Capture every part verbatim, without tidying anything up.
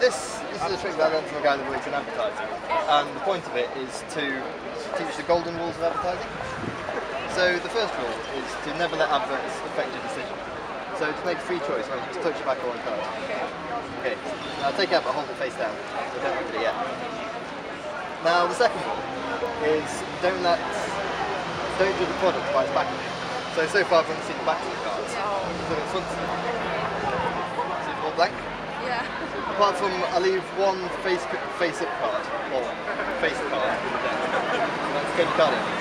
this, this is a trick that I learned from a guy that works in advertising, and the point of it is to teach the golden rules of advertising. So the first rule is to never let adverts affect your decision. So to make a free choice, I just touch it back on one card. Okay, now take it out but hold it face down, so don't look at it yet. Now the second rule is don't let, don't judge the product by its packaging. So, so far I've only seen the back of the cards. So in front of them. See it's all blank? Yeah. Apart from, I leave one face face up card, or face card. So that's get the card in.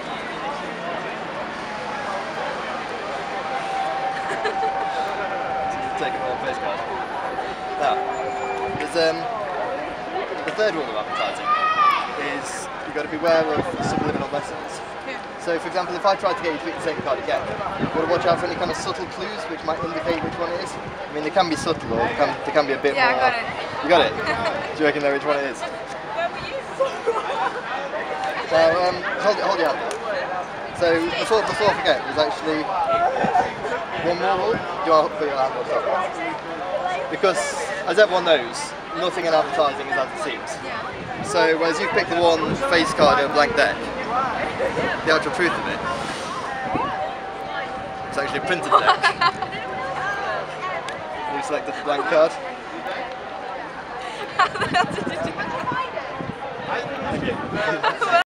So take one face card. Now, there's um the third rule of advertising is you've got to beware of subliminal messages. So, for example, if I try to get you to pick the same card again, you've got to watch out for any kind of subtle clues which might indicate which one it is. I mean, they can be subtle, or they can, they can be a bit yeah, more... Yeah, I got it. You got it? Do you reckon know which one it is? Now, um, hold, hold your hand there. So, before, before I forget, there's actually one more rule. Do you want to put your hand on top? Because, as everyone knows, nothing in advertising is as it seems. Yeah. So, whereas you've picked the one face card in a blank deck, the actual truth of it, it's actually a printed deck. You've selected the blank card. How the hell did you do that?